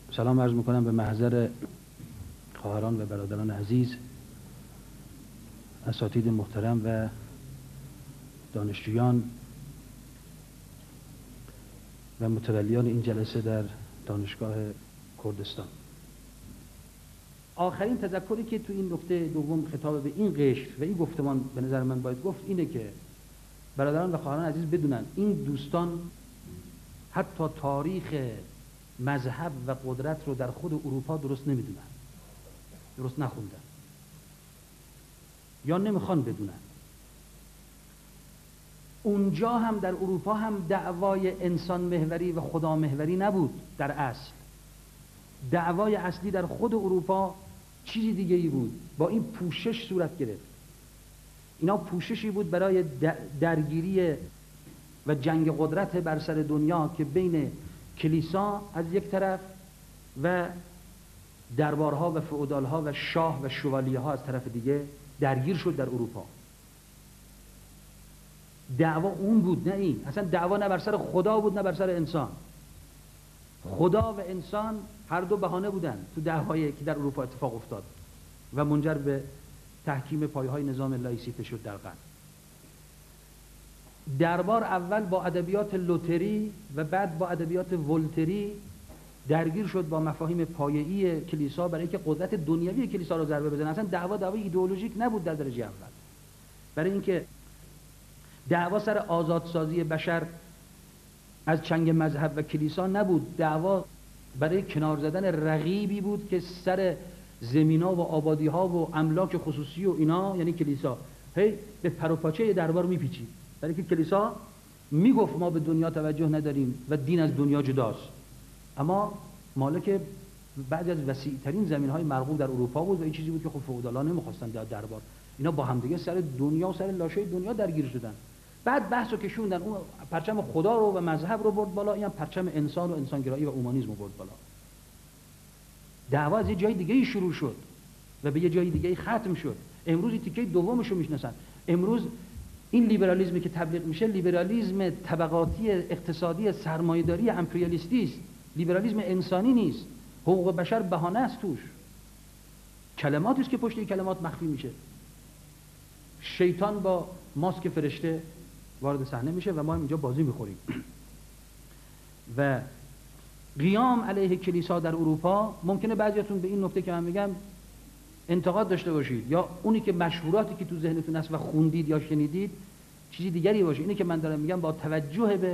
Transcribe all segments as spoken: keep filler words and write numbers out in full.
سلام عرض میکنم به محضر خواهران و برادران عزیز، اساتید محترم و دانشجویان و متولیان این جلسه در دانشگاه کردستان. آخرین تذکری که تو این نکته دوم خطاب به این قشر و این گفتمان به نظر من باید گفت اینه که برادران و خواهران عزیز بدونن این دوستان حتی تاریخ مذهب و قدرت رو در خود اروپا درست نمیدونن، درست نخوندن یا نمیخوان بدونن. اونجا هم در اروپا هم دعوای انسان محوری و خدا محوری نبود. در اصل دعوای اصلی در خود اروپا چیزی دیگه ای بود، با این پوشش صورت گرفت. اینا پوششی بود برای درگیری و جنگ قدرت بر سر دنیا که بین کلیسا از یک طرف و دربارها و فئودالها و شاه و شوالیه ها از طرف دیگه درگیر شد در اروپا. دعوا اون بود، نه این. اصلا دعوا نه بر سر خدا بود نه بر سر انسان. خدا و انسان هر دو بهانه بودن تو دعوایی که در اروپا اتفاق افتاد و منجر به تحکیم پایه‌های نظام لایسیته شد در غرب. دربار اول با ادبیات لوتری و بعد با ادبیات ولتری درگیر شد با مفاهیم پایه‌ای کلیسا برای اینکه قدرت دنیوی کلیسا رو ضربه بزنه. اصلا دعوا دعوای ایدئولوژیک نبود در درجه اول، برای اینکه دعوا سر آزادسازی بشر از چنگ مذهب و کلیسا نبود. دعوا برای کنار زدن رقیبی بود که سر زمینا و آبادی ها و املاک خصوصی و اینا، یعنی کلیسا، هی به پر و پاچه دربار میپیچید، برای که کلیسا میگفت ما به دنیا توجه نداریم و دین از دنیا جداست، اما مالک بعضی از وسیع ترین زمین های مرغوب در اروپا بود و این چیزی بود که خب فئودالا نمیخواستن در دربار. اینا با همدیگه سر دنیا و سر لاشه دنیا درگیر شدن. بعد بحثو کشوندن، اون پرچم خدا رو و مذهب رو برد بالا، این هم پرچم انسان و انسانگرایی و اومانیسم رو برد بالا. دعوا از یه جای دیگه شروع شد و به یه جای دیگه ختم شد. امروز تیکه دومش رو میشناسن. امروز این لیبرالیسمی که تبلیغ میشه لیبرالیسم طبقاتی اقتصادی سرمایه‌داری امپریالیستی است. لیبرالیسم انسانی نیست. حقوق بشر بهانه است توش. کلماتی است که پشت این کلمات مخفی میشه. شیطان با ماسک فرشته وارد صحنه میشه و ما اینجا بازی میخوریم. و قیام علیه کلیسا در اروپا، ممکنه بعضیاتون به این نکته که من میگم انتقاد داشته باشید یا اونی که مشهوراتی که تو ذهنتون هست و خوندید یا شنیدید چیزی دیگری باشه. اینی که من دارم میگم با توجه به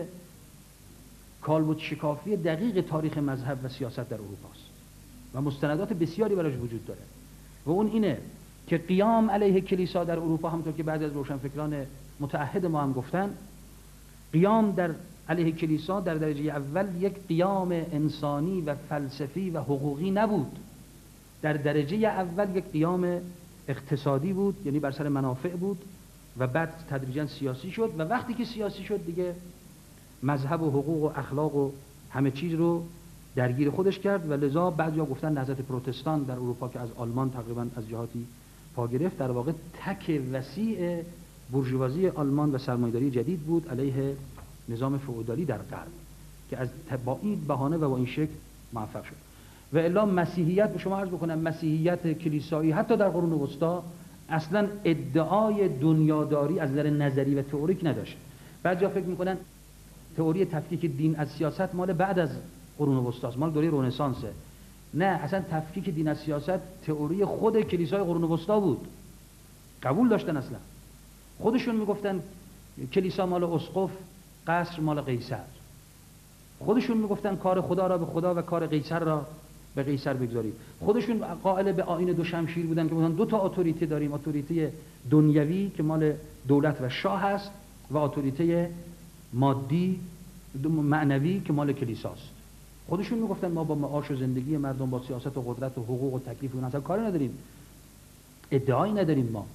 کالبد شکافی دقیق تاریخ مذهب و سیاست در اروپا است و مستندات بسیاری براش وجود داره و اون اینه که قیام علیه کلیسا در اروپا، همونطور که بعضی از روشنفکران متعهد ما هم گفتن، قیام در علیه کلیسا در درجه اول یک قیام انسانی و فلسفی و حقوقی نبود. در درجه اول یک قیام اقتصادی بود، یعنی بر سر منافع بود و بعد تدریجا سیاسی شد و وقتی که سیاسی شد دیگه مذهب و حقوق و اخلاق و همه چیز رو درگیر خودش کرد و لذا بعضیا گفتن نهضت پروتستان در اروپا که از آلمان تقریبا از جهاتی پا گرفت در واقع تک وسیع بورژوازی آلمان و سرمایه‌داری جدید بود علیه نظام فئودالی در غرب که از با این بهانه و با این شکل موفق شد. و الا مسیحیت، به شما عرض بکنم، مسیحیت کلیسایی حتی در قرون وسطا اصلا ادعای دنیاداری از نظر نظری و تئوریک نداشت. بعضیا فکر میکنن تئوری تفکیک دین از سیاست مال بعد از قرون وسطا است، مال دوره رنسانسه. نه، اصلا تفکیک دین از سیاست تئوری خود کلیسای قرون وسطا بود. قبول داشتن، اصلا خودشون میگفتن کلیسا مال اسقف، قصر مال قیصر. خودشون میگفتن کار خدا را به خدا و کار قیصر را به قیصر بگذارید. خودشون قائل به آیین دو شمشیر بودن که مثلا دو تا اتوریته داریم، اتوریته دنیوی که مال دولت و شاه است و اتوریته مادی معنوی که مال کلیساست. خودشون میگفتن ما با معاش و زندگی مردم، با سیاست و قدرت و حقوق و تکلیف اون اصلا کاری نداریم، ادعایی نداریم. ما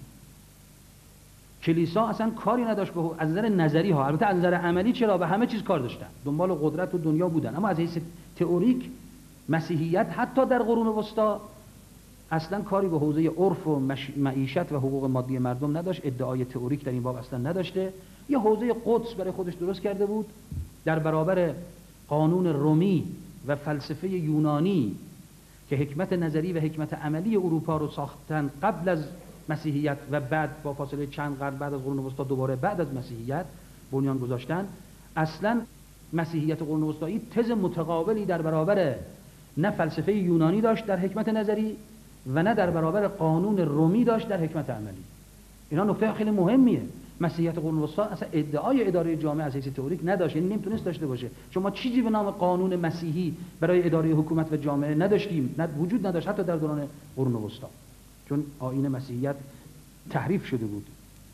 کلیسا اصلا کاری نداشت به از نظر نظری ها، البته از نظر عملی چرا، به همه چیز کار داشتن، دنبال قدرت و دنیا بودن، اما از حیث تئوریک مسیحیت حتی در قرون وسطا اصلا کاری به حوزه عرف و معیشت و حقوق مادی مردم نداشت، ادعای تئوریک در این باب اصلا نداشته. یه حوزه قدس برای خودش درست کرده بود در برابر قانون رومی و فلسفه یونانی که حکمت نظری و حکمت عملی اروپا رو ساختن قبل از مسیحیت و بعد با فاصله چند قرن بعد از قرون وسطا دوباره بعد از مسیحیت بنیان گذاشتن، اصلا مسیحیت قرون وسطایی تز متقابلی در برابر نه فلسفه یونانی داشت در حکمت نظری و نه در برابر قانون رومی داشت در حکمت عملی. اینا نکته خیلی مهمیه. مسیحیت قرون وسطا اصلا ادعای اداره جامعه از حیث تئوریک نداشت، یعنی نمیتونست داشته باشه، چون ما چیزی به نام قانون مسیحی برای اداره حکومت و جامعه نداشتیم، نه وجود نداشت حتی در دوران قرون وسطا، چون آیین مسیحیت تحریف شده بود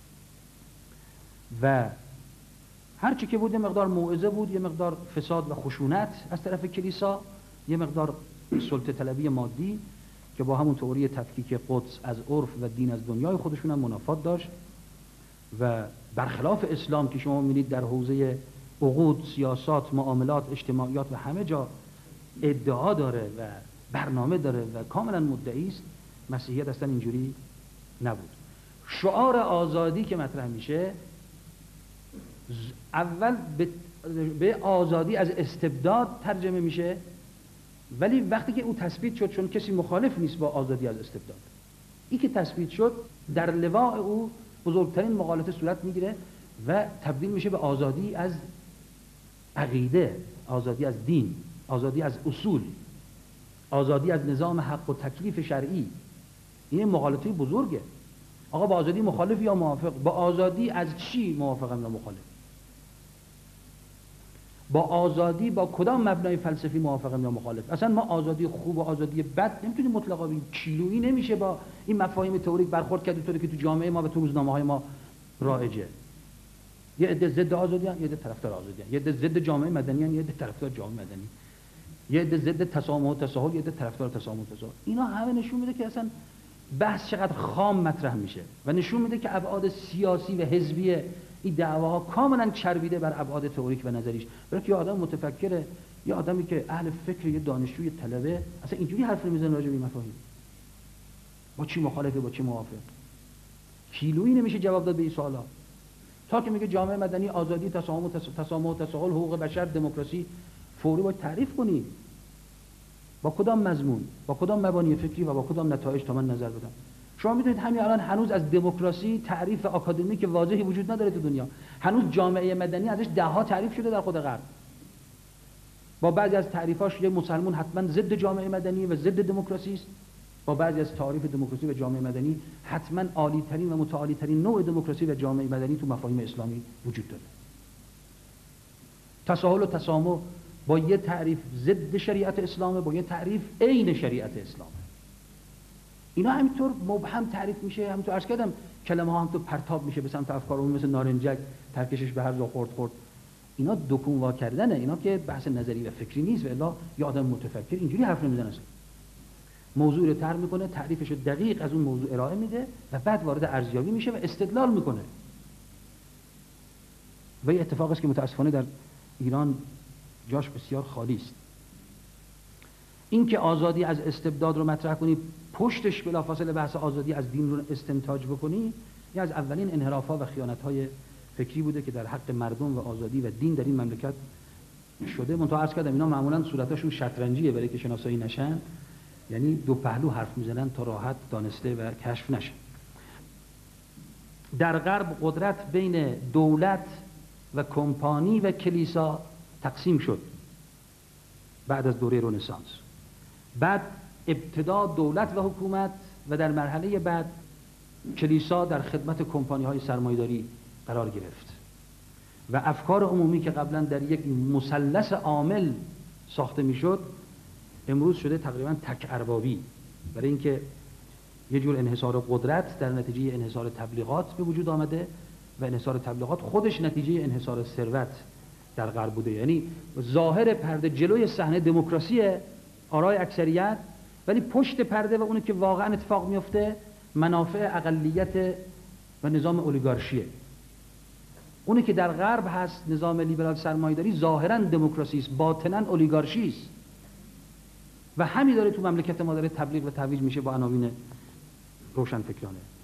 و هر چی که بود یه مقدار موعظه بود، یه مقدار فساد و خشونت از طرف کلیسا، یه مقدار سلطه طلبی مادی که با همون تئوری تفکیک قدس از عرف و دین از دنیای خودشون هم منافات داشت و برخلاف اسلام که شما می‌بینید در حوزه عقود، سیاسات، معاملات، اجتماعیات و همه جا ادعا داره و برنامه داره و کاملا مدعی است، مسیحیت اصلا اینجوری نبود. شعار آزادی که مطرح میشه اول به آزادی از استبداد ترجمه میشه، ولی وقتی که او تثبیت شد، چون کسی مخالف نیست با آزادی از استبداد، این که تثبیت شد در لواء او بزرگترین مقالطه صورت میگیره و تبدیل میشه به آزادی از عقیده، آزادی از دین، آزادی از اصول، آزادی از نظام حق و تکلیف شرعی. این مقالطه بزرگه. آقا با آزادی مخالف یا موافق؟ با آزادی از چی موافقم یا مخالف؟ با آزادی با کدام مبنای فلسفی موافقم یا مخالف؟ اصلا ما آزادی خوب و آزادی بد نمیتونیم مطلقا بگیم. کیلویی نمیشه با این مفاهیم تئوریک برخورد کرد، طوری که تو جامعه ما و تو روزنامه‌های ما رایجه. یه عده ضد آزادی هستن، یه عده طرفدار آزادی هستن، یه عده ضد جامعه مدنی هستن، یه عده طرفدار جامعه مدنی، یه عده ضد تسامح و تساهل، یه عده طرفدار تسامح و تساهل. اینا همه نشون میده که اصلا بحث چقدر خام مطرح میشه و نشون میده که ابعاد سیاسی و حزبی این دعواها کاملا چربیده بر ابعاد تئوریک و نظریش. برای که یه آدم متفکره، یه آدمی که اهل فکر، یه دانشجوی طلبه، اصلا اینجوری حرف نمیزنه راجع به این مفاهیم. با چی مخالفه، با چی موافق؟ کیلویی نمیشه جواب داد به این سوالا. تا که میگه جامعه مدنی، آزادی، تسامح و تسامح و تساهل، حقوق بشر، دموکراسی، فوری باید تعریف کنی. با کدام مضمون، با کدام مبانی فکری و با کدام نتایج تا من نظر بدم. شما میدونید همین الان هنوز از دموکراسی تعریف آکادمیک واضحی وجود نداره تو دنیا. هنوز جامعه مدنی ازش ده ها تعریف شده در خود غرب. با بعضی از تعریفاش یه مسلمان حتما ضد جامعه مدنی و ضد دموکراسی است. با بعضی از تعریف دموکراسی و جامعه مدنی حتما عالی ترین و متعالی ترین نوع دموکراسی و جامعه مدنی تو مفاهیم اسلامی وجود داره. تساهل و تسامح با یه تعریف ضد شریعت اسلامه، با یه تعریف عین شریعت اسلامه. اینا همینطور مبهم تعریف میشه، همینطور عرض کردم کلمه ها همینطور پرتاب میشه به سمت افکار عمومی مثل نارنجک، ترکشش به هر جا خورد خورد. اینا دکون وا کردنه، اینا که بحث نظری و فکری نیست و الا یه آدم متفکر اینجوری حرف نمیزنه. موضوع رو طرح میکنه، تعریفش رو دقیق از اون موضوع ارائه میده و بعد وارد ارزیابی میشه و استدلال میکنه. و این اتفاقی است که متاسفانه در ایران جاش بسیار خالی است. این که آزادی از استبداد رو مطرح کنی، پشتش بلافاصله بحث آزادی از دین رو استنتاج بکنی، یه از اولین انحراف‌ها و خیانت‌های فکری بوده که در حق مردم و آزادی و دین در این مملکت شده. من تا عرض کردم اینا معمولاً صورتاشون شطرنجیه برای که شناسایی نشن، یعنی دو پهلو حرف میزنن تا راحت دانسته و کشف نشن. در غرب قدرت بین دولت و کمپانی و کلیسا تقسیم شد بعد از دوره رنسانس. بعد ابتدا دولت و حکومت و در مرحله بعد کلیسا در خدمت کمپانی های سرمایه‌داری قرار گرفت و افکار عمومی که قبلا در یک مثلث عامل ساخته میشد امروز شده تقریبا تک اربابی، برای اینکه یه جور انحصار قدرت در نتیجه انحصار تبلیغات به وجود آمده و انحصار تبلیغات خودش نتیجه انحصار ثروت در غرب بوده. یعنی ظاهر پرده جلوی صحنه دموکراسی آرای اکثریت، ولی پشت پرده و اونی که واقعا اتفاق میفته منافع اقلیت و نظام اولیگارشیه. اونی که در غرب هست نظام لیبرال سرمایه‌داری ظاهرا دموکراسی است، باطنا اولیگارشی است و همین داره تو مملکت ما داره تبلیغ و ترویج میشه با عناوین روشنفکرانه.